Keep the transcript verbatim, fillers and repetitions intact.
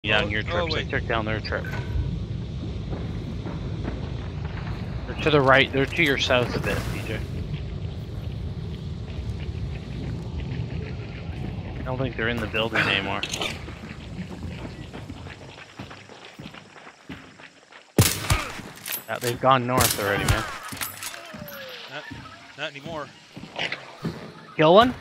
down oh, your oh, trip. wait. They took down their trip. They're to the right. They're to your south a bit, D J. I don't think they're in the building anymore. Yeah, they've gone north already, man. Not, not anymore. Kill one?